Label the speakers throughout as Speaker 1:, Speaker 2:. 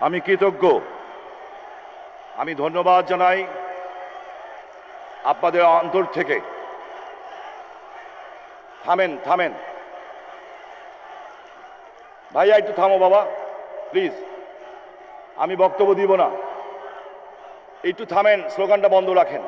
Speaker 1: আমি কৃতজ্ঞ। আমি ধন্যবাদ জানাই আপনাদের অন্তর থেকে। থামেন থামেন ভাইয়া, একটু থামো বাবা প্লিজ, আমি বক্তব্য দিব না, একটু থামেন, স্লোগানটা বন্ধ রাখেন,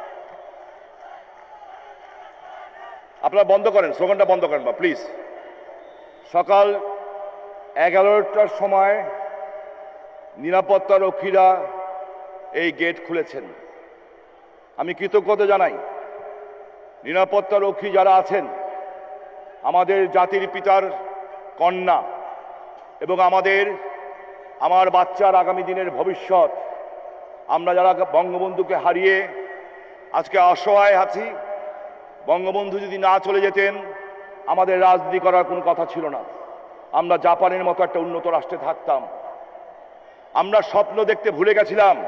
Speaker 1: আপনারা বন্ধ করেন, স্লোগানটা বন্ধ করেন বা প্লিজ। সকাল 11টার সময় নিরাপত্তা রক্ষীরা এই গেট খুলেছেন। আমি কৃতজ্ঞতা জানাই নিরাপত্তা রক্ষী যারা আছেন, আমাদের জাতির পিতার কন্যা এবং আমার বাচ্চার আগামী দিনের ভবিষ্যৎ। আমরা যারা বঙ্গবন্ধুকে হারিয়ে আজকে অসহায় আছি, বঙ্গবন্ধু যদি না চলে যেতেন আমাদের রাজনীতি করার কোনো কথা ছিল না, আমরা জাপানের মতো একটা উন্নত রাষ্ট্রে থাকতাম। আমরা স্বপ্ন দেখতে ভুলে গেছিলাম।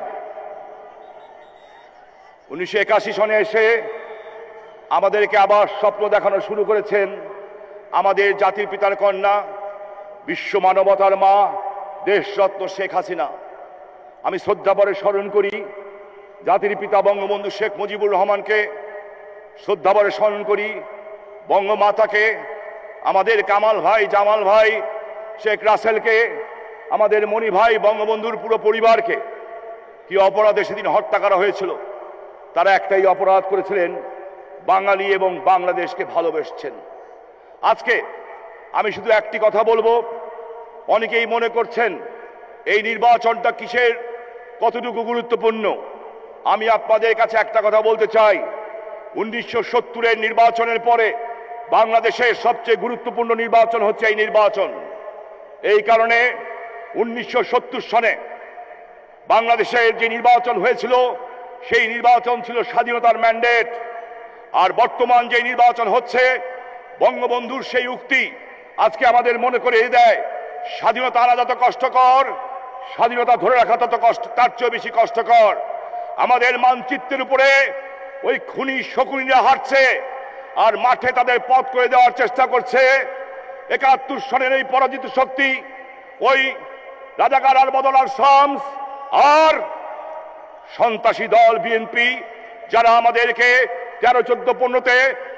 Speaker 1: 1981 সনে এসে আমাদেরকে আবার স্বপ্ন দেখানো শুরু করেছেন আমাদের জাতির পিতার কন্যা, বিশ্ব মানবতার মা, দেশরত্ন শেখ হাসিনা। আমি শ্রদ্ধাভরে স্মরণ করি জাতির পিতা বঙ্গবন্ধু শেখ মুজিবুর রহমানকে, শ্রদ্ধাভরে স্মরণ করি বঙ্গমাতাকে, আমাদের কামাল ভাই, জামাল ভাই, শেখ রাসেলকে, আমাদের মণি ভাই, বঙ্গবন্ধুর পুরো পরিবারকে। কি অপরাধে সেদিন হত্যা করা হয়েছিল? তারা একটাই অপরাধ করেছিলেন, বাঙালি এবং বাংলাদেশকে ভালোবেসেছেন। আজকে আমি শুধু একটি কথা বলবো, অনেকেই মনে করছেন এই নির্বাচনটা কিসের, কতটুকু গুরুত্বপূর্ণ। আমি আপনাদের কাছে একটা কথা বলতে চাই, 1970-এর নির্বাচনের পরে বাংলাদেশের সবচেয়ে গুরুত্বপূর্ণ নির্বাচন হচ্ছে এই নির্বাচন। এই কারণে 1970 সনে বাংলাদেশের যে নির্বাচন হয়েছিল সেই নির্বাচন ছিল স্বাধীনতার ম্যান্ডেট। আর বর্তমান যে নির্বাচন হচ্ছে, বঙ্গবন্ধুর সেই উক্তি আজকে আমাদের মনে করে দেয়, স্বাধীনতা আনা যত কষ্টকর, স্বাধীনতা ধরে রাখা তত কষ্ট, তার চেয়ে বেশি কষ্টকর। আমাদের মানচিত্রের উপরে ওই খুনি শকুনিরা হাঁটছে আর মাঠে তাদের পথ করে দেওয়ার চেষ্টা করছে। 71 সনের এই পরাজিত শক্তি, ওই রাজাকার আর বদলার শামস আর সন্ত্রাসী দল বিএনপি, যারা আমাদেরকে 13, 14, 15-তে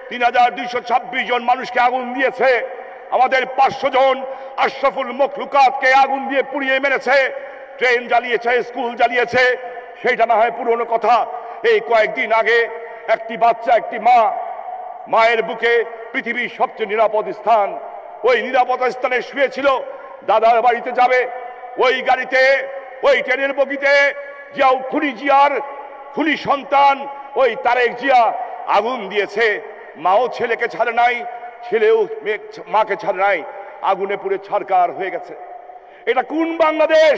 Speaker 1: 3226 জন মানুষকে আগুন দিয়েছে, আমাদের 500 জন আশরাফুল মখলুকাতকে আগুন দিয়ে পুড়িয়ে মেরেছে, ট্রেন জ্বালিয়েছে, স্কুল জ্বালিয়েছে। সেইটা না হয় পুরনো কথা। এই কয়েকদিন আগে একটি বাচ্চা, একটি মায়ের বুকে পৃথিবীর সবচেয়ে নিরাপদ স্থান, ওই নিরাপদ স্থানে শুয়েছিল। দাদার বাড়িতে যাবে, ওই গাড়িতে, ওই ট্রেনের বগিতে জিয়ার খুনি সন্তান ওই তারেক জিয়া আগুন দিয়েছে। মাও ছেলেকে ছাড়ে নাই, ছেলেও মাকে ছাড়ে নাই, আগুনে পুড়ে ছারকার হয়ে গেছে। এটা কোন বাংলাদেশ?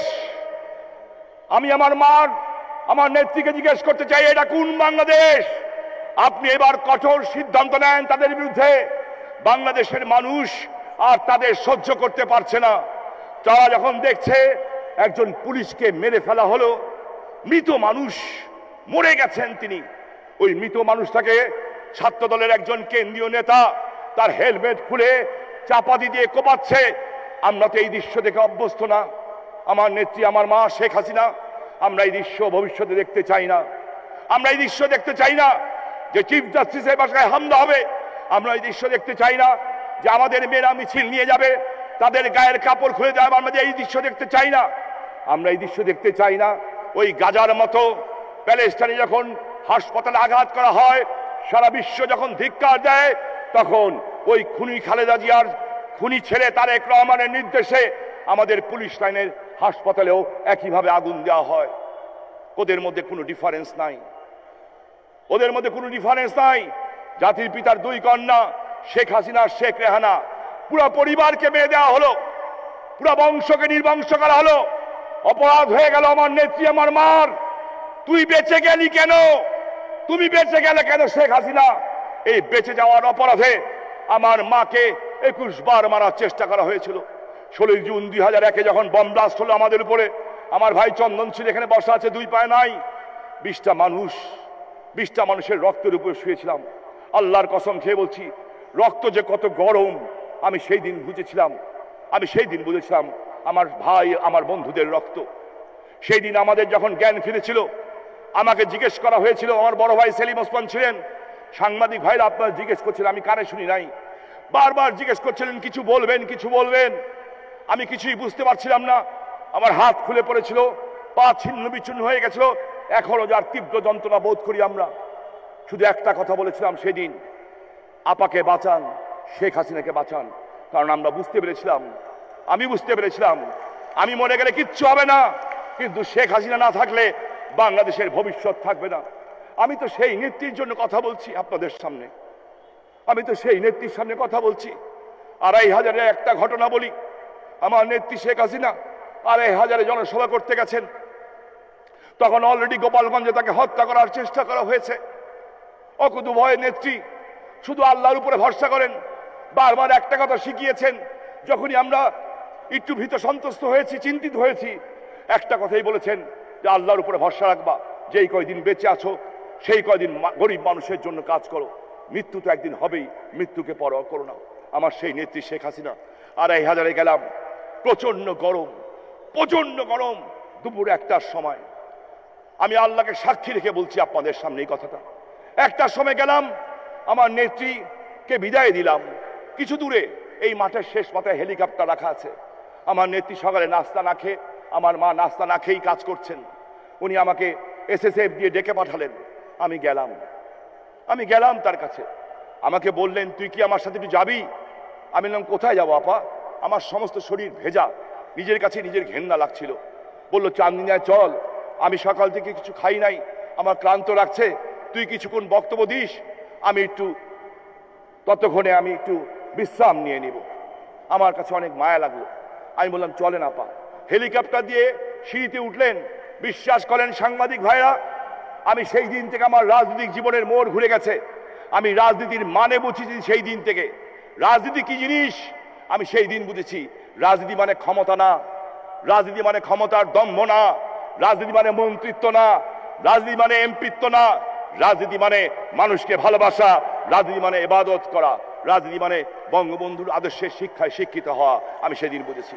Speaker 1: আমি আমার নেত্রীকে জিজ্ঞেস করতে চাই, এটা কোন বাংলাদেশ? আপনি এবার কঠোর সিদ্ধান্ত নেন তাদের বিরুদ্ধে। বাংলাদেশের মানুষ আর তাদের সহ্য করতে পারছে না। তারা যখন দেখছে একজন পুলিশকে মেরে ফেলা হলো, মৃত মানুষ মরে গেছেন তিনি, ওই মৃত মানুষটাকে ছাত্র দলের একজন কেন্দ্রীয় নেতা তার হেলমেট খুলে চাপাতি দিয়ে কোপাচ্ছে। আমরা তো এই দৃশ্য দেখে অভ্যস্ত না। আমার নেত্রী, আমার মা শেখ হাসিনা, আমরা এই দৃশ্য ভবিষ্যতে দেখতে চাই না। আমরা এই দৃশ্য দেখতে চাই না যে চিফ জাস্টিসের বাসায় হামলা হবে। আমরা এই দৃশ্য দেখতে চাই না যে আমাদের মেয়েরা মিছিল নিয়ে যাবে, তাদের গায়ের কাপড় খুলে যাবে। আমরা এই দৃশ্য দেখতে চাই না। আমরা এই দৃশ্য দেখতে চাই না। ওই গাজার মতো প্যালেস্টাইনে যখন হাসপাতালে আঘাত করা হয়, সারা বিশ্ব যখন ধিক্কার দেয়, তখন ওই খুনি খালেদা জিয়ার খুনি ছেলে তারেক রহমানের নির্দেশে আমাদের পুলিশ লাইনের হাসপাতালেও একইভাবে আগুন দেওয়া হয়। ওদের মধ্যে কোনো ডিফারেন্স নাই, ওদের মধ্যে কোনো ডিফারেন্স নাই। জাতির পিতার 2 কন্যা শেখ হাসিনা, শেখ রেহানা, পুরো পরিবারকে মেরে দেওয়া হলো, পুরো বংশকে নির্বংশ করা হলো। অপরাধ হয়ে গেল আমার নেত্রী, আমার মার। তুই বেঁচে গেলি কেন? তুমি বেঁচে গেলে কেন শেখ হাসিনা? এই বেঁচে যাওয়ার অপরাধে আমার মাকে 21 বার মারার চেষ্টা করা হয়েছিল। 16 জুন 2001-এ যখন বম ব্লাস্ট হলো আমাদের উপরে, আমার ভাই চন্দন ছিল এখানে বসা আছে, 2 পায়ে নাই। 20টা মানুষের রক্তের উপরে শুয়েছিলাম। আল্লাহর কসম খেয়ে বলছি, রক্ত যে কত গরম আমি সেই দিন বুঝেছিলাম। আমার ভাই, আমার বন্ধুদের রক্ত। সেই দিন আমাদের যখন জ্ঞান ফিরেছিল, আমাকে জিজ্ঞেস করা হয়েছিল, আমার বড় ভাই সেলিম ওসমান ছিলেন, সাংবাদিক ভাইরা আপনারা জিজ্ঞেস করছিলেন, আমি কানে শুনি নাই, বারবার জিজ্ঞেস করছিলেন কিছু বলবেন কিছু বলবেন। আমি কিছুই বুঝতে পারছিলাম না, আমার হাত খুলে পড়েছিল, পা ছিন্ন বিচ্ছিন্ন হয়ে গেছিল, এখনো যার তীব্র যন্ত্রণা বোধ করি আমরা। শুধু একটা কথা বলেছিলাম সেদিন, আপাকে বাঁচান, শেখ হাসিনাকে বাঁচান। কারণ আমরা বুঝতে পেরেছিলাম, আমি বুঝতে পেরেছিলাম, আমি মরে গেলে কিচ্ছু হবে না, কিন্তু শেখ হাসিনা না থাকলে বাংলাদেশের ভবিষ্যৎ থাকবে না। আমি তো সেই নেত্রীর জন্য কথা বলছি আপনাদের সামনে, আমি তো সেই নেত্রীর সামনে কথা বলছি। ২৫০০-এর একটা ঘটনা বলি, আমার নেত্রী শেখ হাসিনা ২৫০০-এ জনসভা করতে গেছেন, তখন অলরেডি গোপালগঞ্জে তাকে হত্যা করার চেষ্টা করা হয়েছে। অকুতু ভয়ে নেত্রী শুধু আল্লাহর উপরে ভরসা করেন, বারবার একটা কথা শিখিয়েছেন। যখনই আমরা একটু ভীত সন্ত্রস্ত হয়েছি, চিন্তিত হয়েছি, একটা কথাই বলেছেন যে আল্লাহর উপরে ভরসা রাখবা, যেই কয়দিন বেঁচে আছো সেই কয়দিন গরিব মানুষের জন্য কাজ করো, মৃত্যু তো একদিন হবেই, মৃত্যুকে পরোয়া করো না। আমার সেই নেত্রী শেখ হাসিনা। ২৫০০-এ গেলাম, প্রচন্ড গরম, প্রচন্ড গরম, দুপুর ১টার সময়। আমি আল্লাহকে সাক্ষী রেখে বলছি আপনাদের সামনে এই কথাটা। ১টার সময় গেলাম, আমার নেত্রীকে বিদায় দিলাম। কিছু দূরে এই মাঠের শেষ মাথায় হেলিকপ্টার রাখা আছে। আমার নেত্রী সকালে নাস্তা না খেয়ে, আমার মা নাস্তা না খেয়েই কাজ করছেন, উনি আমাকে SSF দিয়ে ডেকে পাঠালেন। আমি গেলাম তার কাছে। আমাকে বললেন, তুই কি আমার সাথে একটু যাবি? আমি বললাম, কোথায় যাবো আপা? আমার সমস্ত শরীর ভেজা, নিজের কাছে নিজের ঘেন্না লাগছিল। বললো, চান্দিনায় চল, আমি সকাল থেকে কিছু খাই নাই, আমার ক্লান্ত লাগছে, তুই কিছুক্ষণ বক্তব্য দিস, আমি একটু ততক্ষণে আমি একটু বিশ্রাম নিয়ে নিব। আমার কাছে অনেক মায়া লাগলো। আমি বললাম, চলেন আপা। হেলিকপ্টার দিয়ে সিঁড়িতে উঠলেন। বিশ্বাস করেন সাংবাদিক ভাইরা, আমি সেই দিন থেকে আমার রাজনৈতিক জীবনের মোড় ঘুরে গেছে। আমি রাজনীতির মানে বুঝেছি সেই দিন থেকে। রাজনীতি কি জিনিস আমি সেই দিন বুঝেছি। রাজনীতি মানে ক্ষমতা না, রাজনীতি মানে ক্ষমতার দম্ভ না, রাজনীতি মানে মন্ত্রিত্ব না, রাজনীতি মানে এমপিত্ব না, রাজনীতি মানে মানুষকে ভালোবাসা, রাজনীতি মানে ইবাদত করা, রাজনীতি মানে বঙ্গবন্ধুর আদর্শের শিক্ষায় শিক্ষিত হওয়া। আমি সেদিন বুঝেছি।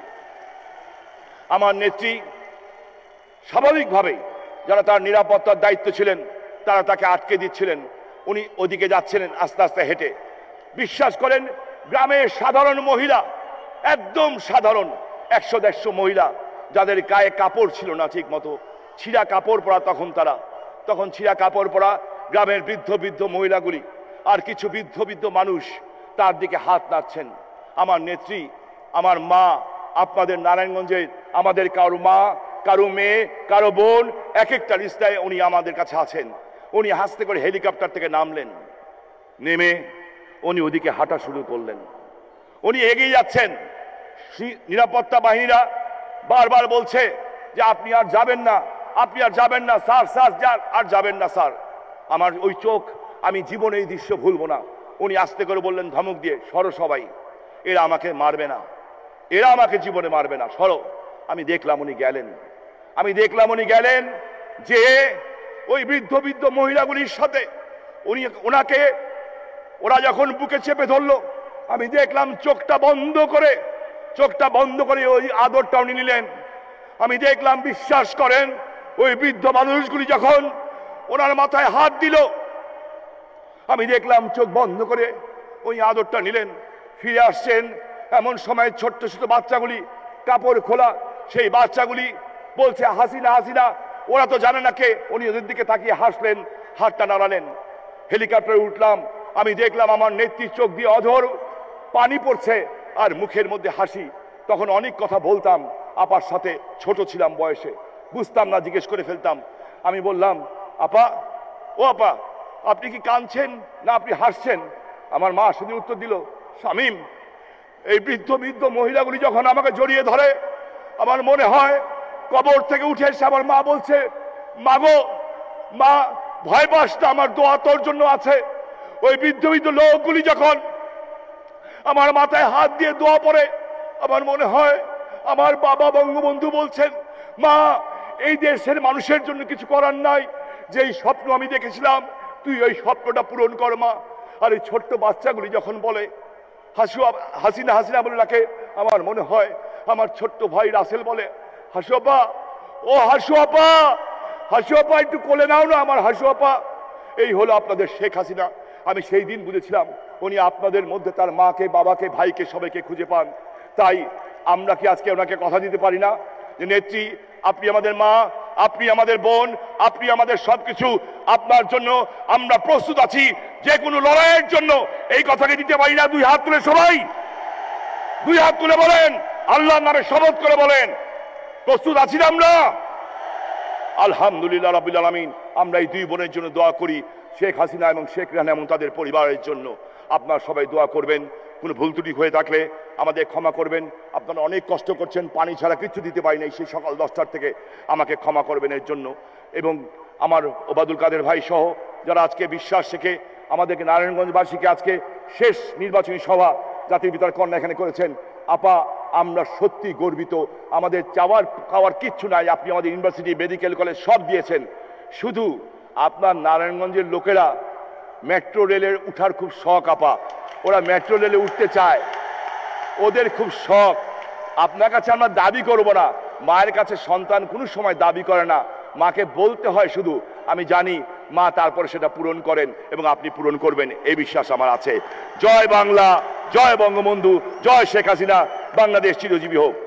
Speaker 1: আমার নেত্রী স্বাভাবিকভাবেই যারা তার নিরাপত্তার দায়িত্ব ছিলেন তারা তাকে আটকে দিচ্ছিলেন। উনি ওদিকে যাচ্ছিলেন আস্তে আস্তে হেঁটে। বিশ্বাস করেন, গ্রামের সাধারণ মহিলা, একদম সাধারণ ১০০-১৫০ মহিলা, যাদের গায়ে কাপড় ছিল না ঠিক মতো, ছিঁড়া কাপড় পরা, তখন ছিঁড়া কাপড় পরা গ্রামের বৃদ্ধ মহিলাগুলি আর কিছু বৃদ্ধ মানুষ তার দিকে হাত নাড়ছেন। আমার নেত্রী, আমার মা, আপনাদের নারায়ণগঞ্জের আমাদের কারো মা, কারো মেয়ে, কারো বোন, এক একটা লিস্টায় উনি আমাদের কাছে আছেন। উনি হাসতে করে হেলিকপ্টার থেকে নামলেন, নেমে উনি ওদিকে হাঁটা শুরু করলেন। উনি এগিয়ে যাচ্ছেন। নিরাপত্তা বাহিনীরা বারবার বলছে যে আপনি আর যাবেন না, আপনি আর যাবেন না স্যার, আর যাবেন না স্যার। আমার ওই চোখ, আমি জীবনে এই দৃশ্য ভুলবো না। উনি আস্তে করে বললেন ধমক দিয়ে, সরো সবাই, এরা আমাকে মারবে না, এরা আমাকে জীবনে মারবে না, সরো। আমি দেখলাম উনি গেলেন যে ওই বৃদ্ধ মহিলাগুলির সাথে ওনাকে ওরা যখন বুকে চেপে ধরলো, আমি দেখলাম চোখটা বন্ধ করে ওই আদরটা উনি নিলেন। আমি দেখলাম, বিশ্বাস করেন, ওই বৃদ্ধ মানুষগুলি যখন ওনার মাথায় হাত দিল, আমি দেখলাম চোখ বন্ধ করে ওই আদরটা নিলেন। ফিরে আসছেন এমন সময় ছোট্ট বাচ্চাগুলি, কাপড় খোলা, সেই বাচ্চাগুলি বলছে হাসিনা হাসিনা। ওরা তো জানে না কে। উনি ওদের দিকে তাকিয়ে হাসলেন, হাতটা নাড়ালেন। হেলিকপ্টারে উঠলাম। আমি দেখলাম আমার নেত্রীর চোখ দিয়ে অঝর পানি পড়ছে আর মুখের মধ্যে হাসি। তখন অনেক কথা বলতাম আপার সাথে, ছোট ছিলাম বয়সে, বুঝতাম না, জিজ্ঞেস করে ফেলতাম। আমি বললাম, আপা, ও আপা, আপনি কি কাঁদছেন না আপনি হাসছেন? আমার মা সেদিন উত্তর দিল, শামীম, এই বৃদ্ধ মহিলাগুলি যখন আমাকে জড়িয়ে ধরে, আমার মনে হয় কবর থেকে উঠে এসে আমার মা বলছে, মাগো, মা ভয় পাস না, আমার দোয়া তোর জন্য আছে। ওই বৃদ্ধ লোকগুলি যখন আমার মাথায় হাত দিয়ে দোয়া পড়ে, আমার মনে হয় আমার বাবা বঙ্গবন্ধু বলছেন, মা, এই দেশের মানুষের জন্য কিছু করার নাই, যেই স্বপ্ন আমি দেখেছিলাম তুই ওই স্বপ্নটা পূরণ কর মা। আর এই ছোট্ট বাচ্চাগুলি যখন বলে হাসিনা বলে ডাকে, আমার মনে হয় আমার ছোট্ট ভাই রাসেল বলে, হাসুবা, ও ও হাসু আপা, হাসু আপা একটু কোলে নাও না আমার হাসু আপা। এই হলো আপনাদের শেখ হাসিনা। আমি সেই দিন বুঝেছিলাম উনি আপনাদের মধ্যে তার মাকে, বাবাকে, ভাইকে, সবাইকে খুঁজে পান। তাই আমরা কি আজকে ওনাকে কথা দিতে পারি না যে নেত্রী, আপনি আমাদের মা, আপনি আমাদের বোন, আপনি আমাদের সবকিছু, আপনার জন্য আমরা প্রস্তুত আছি যে কোনো লড়াইয়ের জন্য। এই কথাকে দিতে পারি না? দুই হাত তুলে সবাই, দুই হাত তুলে বলেন, আল্লাহর নামে শপথ করে বলেন, প্রস্তুত আছি না আমরা? আলহামদুলিল্লাহ রাব্বিল আলামিন। আমরা এই দুই বোনের জন্য দোয়া করি, শেখ হাসিনা এবং শেখ রেহানা এবং তাদের পরিবারের জন্য। আপনারা সবাই দোয়া করবেন। কোনো ভুল ত্রুটি হয়ে থাকলে আমাদের ক্ষমা করবেন। আপনারা অনেক কষ্ট করছেন, পানি ছাড়া কিচ্ছু দিতে পারি নাই সেই সকাল 10টার থেকে, আমাকে ক্ষমা করবেন এর জন্য। এবং আমার ওবায়দুল কাদের ভাই সহ যারা আজকে বিশ্বাস শেখে আমাদেরকে, নারায়ণগঞ্জবাসীকে আজকে শেষ নির্বাচনী সভা জাতির পিতার কন্যা এখানে করেছেন। আপা, আমরা সত্যি গর্বিত। আমাদের চাওয়ার খাওয়ার কিচ্ছু নাই, আপনি আমাদের ইউনিভার্সিটি, মেডিকেল কলেজ সব দিয়েছেন। শুধু আপনার নারায়ণগঞ্জের লোকেরা মেট্রো রেলের উঠার খুব শখ আপা, ওরা মেট্রো রেলে উঠতে চায়, ওদের খুব শখ। আপনার কাছে আমরা দাবি করব না, মায়ের কাছে সন্তান কোনো সময় দাবি করে না, মাকে বলতে হয় শুধু। আমি জানি মা তারপরে সেটা পূরণ করেন এবং আপনি পূরণ করবেন, এই বিশ্বাস আমার আছে। জয় বাংলা, জয় বঙ্গবন্ধু, জয় শেখ হাসিনা, বাংলাদেশ চিরজীবী হোক।